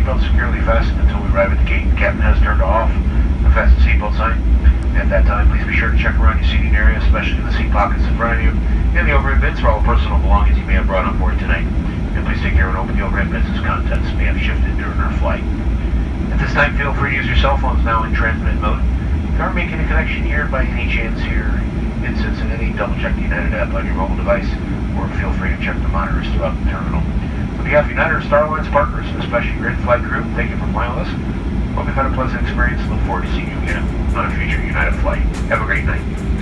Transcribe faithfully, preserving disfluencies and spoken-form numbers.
seatbelt securely fastened until we arrive at the gate. The captain has turned off the fasten seatbelt sign. At that time, please be sure to check around your seating area, especially in the seat pockets in front of you, and the overhead bins for all personal belongings you may have brought on board tonight. And please take care and open the overhead bins as contents may have shifted during our flight. At this time, feel free to use your cell phones now in transmit mode. If you are making a connection here by any chance here in Cincinnati, double check the United app on your mobile device, or feel free to check the monitors throughout the terminal. On behalf of United or Star Alliance partners, and especially your in-flight crew, thank you for flying with us. Hope you've had a pleasant experience and look forward to seeing you again on a future United flight. Have a great night.